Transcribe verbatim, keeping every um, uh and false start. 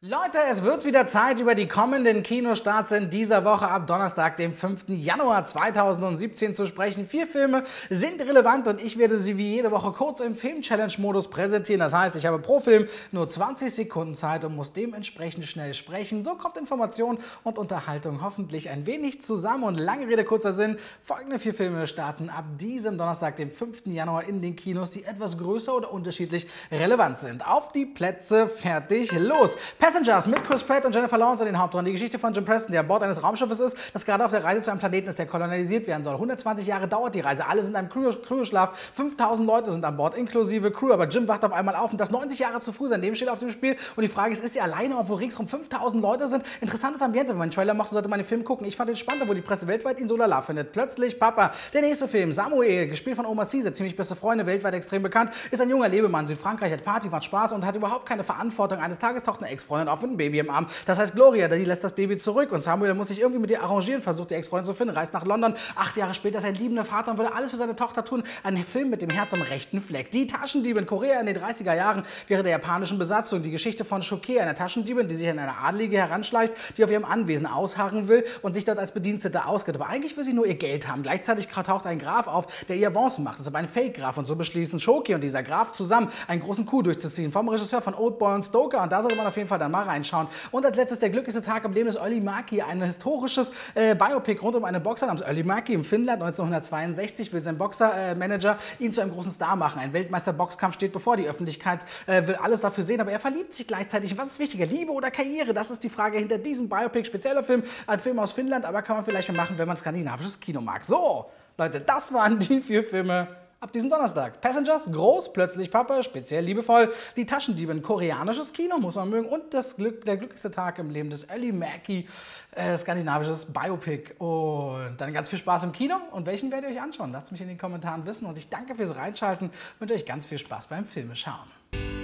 Leute, es wird wieder Zeit, über die kommenden Kinostarts in dieser Woche ab Donnerstag, dem fünften Januar zweitausendsiebzehn zu sprechen. Vier Filme sind relevant und ich werde sie wie jede Woche kurz im Film-Challenge-Modus präsentieren. Das heißt, ich habe pro Film nur zwanzig Sekunden Zeit und muss dementsprechend schnell sprechen. So kommt Information und Unterhaltung hoffentlich ein wenig zusammen. Und lange Rede, kurzer Sinn, folgende vier Filme starten ab diesem Donnerstag, dem fünften Januar in den Kinos, die etwas größer oder unterschiedlich relevant sind. Auf die Plätze, fertig, los! Passengers mit Chris Pratt und Jennifer Lawrence in den Hauptrollen. Die Geschichte von Jim Preston, der an Bord eines Raumschiffes ist, das gerade auf der Reise zu einem Planeten ist, der kolonialisiert werden soll. hundertzwanzig Jahre dauert die Reise, alle sind in einem Kryoschlaf, fünftausend Leute sind an Bord, inklusive Crew, aber Jim wacht auf einmal auf und das neunzig Jahre zu früh, sein Leben steht auf dem Spiel und die Frage ist, ist er alleine, obwohl ringsrum fünftausend Leute sind? Interessantes Ambiente, wenn man einen Trailer macht, sollte man den Film gucken. Ich fand den spannend, wo die Presse weltweit ihn so lala findet. Plötzlich Papa. Der nächste Film, Samuel, gespielt von Omar Caesar, ziemlich beste Freunde, weltweit extrem bekannt, ist ein junger Lebemann, Südfrankreich, hat Party, macht Spaß und hat überhaupt keine Verantwortung. Eines Tages taucht eine Ex-Freundin auf mit einem Baby im Arm. Das heißt, Gloria, die lässt das Baby zurück und Samuel muss sich irgendwie mit ihr arrangieren, versucht die Ex-Freundin zu finden, reist nach London. Acht Jahre später ist er ein liebender Vater und würde alles für seine Tochter tun. Ein Film mit dem Herz am rechten Fleck. Die Taschendiebe in Korea in den dreißiger Jahren während der japanischen Besatzung. Die Geschichte von Shoke, einer Taschendiebin, die sich an eine Adlige heranschleicht, die auf ihrem Anwesen ausharren will und sich dort als Bedienstete ausgibt. Aber eigentlich will sie nur ihr Geld haben. Gleichzeitig taucht ein Graf auf, der ihr Avancen macht. Das ist aber ein Fake-Graf und so beschließen Shoke und dieser Graf zusammen einen großen Coup durchzuziehen. Vom Regisseur von Oldboy und Stoker und da sollte man auf jeden Fall dann mal reinschauen. Und als letztes der glücklichste Tag im Leben des Olli Mäki, ein historisches äh, Biopic rund um einen Boxer namens Olli Mäki in Finnland. neunzehnhundertzweiundsechzig will sein Boxermanager äh, ihn zu einem großen Star machen. Ein Weltmeister-Boxkampf steht bevor. Die Öffentlichkeit äh, will alles dafür sehen, aber er verliebt sich gleichzeitig. Was ist wichtiger, Liebe oder Karriere? Das ist die Frage hinter diesem Biopic. Spezieller Film, ein Film aus Finnland, aber kann man vielleicht mal machen, wenn man skandinavisches Kino mag. So, Leute, das waren die vier Filme ab diesem Donnerstag. Passengers, groß, plötzlich Papa, speziell liebevoll. Die Taschendiebin, koreanisches Kino, muss man mögen. Und das Glück, der glücklichste Tag im Leben des Olli Mäki, äh, skandinavisches Biopic. Und dann ganz viel Spaß im Kino. Und welchen werdet ihr euch anschauen? Lasst mich in den Kommentaren wissen. Und ich danke fürs Reinschalten und wünsche euch ganz viel Spaß beim Filmeschauen.